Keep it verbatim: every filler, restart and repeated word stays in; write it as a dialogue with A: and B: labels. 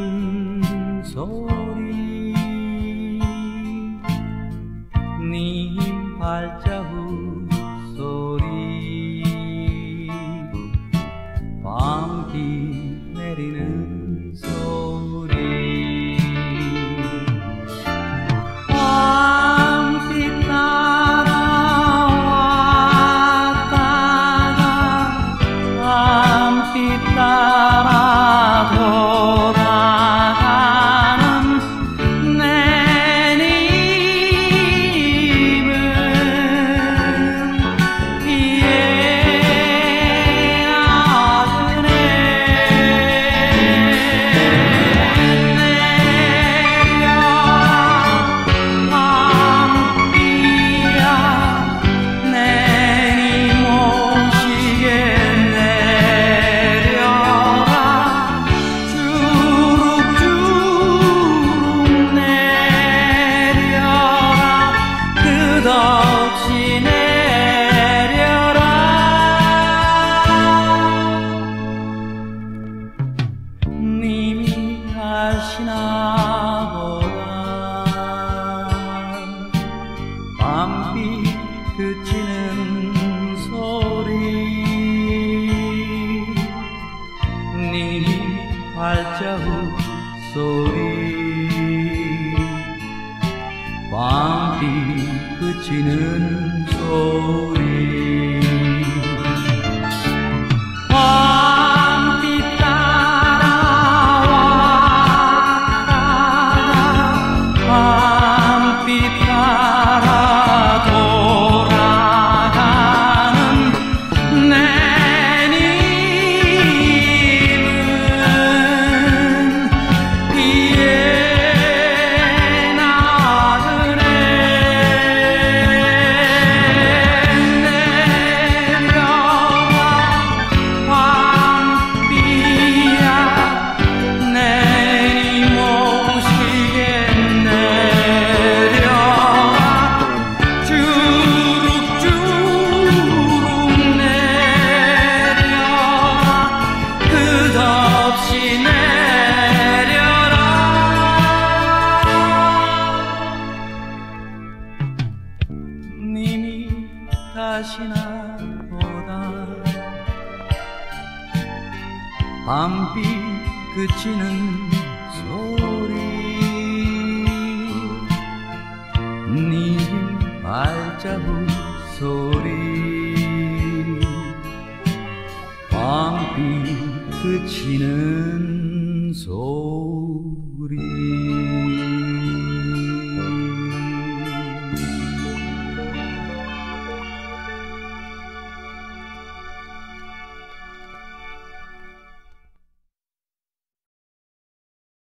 A: 그치는 소리 네 발자국 소리 밤비 내리는 소리 밤비 따라왔다가 밤비 따라 끝없이 내려라 님이 가시나 보다 밤비 그치는 소리 님 발자국 소리 밤비 그치는 소리 밤비 따라왔다가 밤비 따라 돌아가는 내 님은 비에 님이 가시나 보다 밤비 그치는 소리 님 발자국 소리 밤비 그치는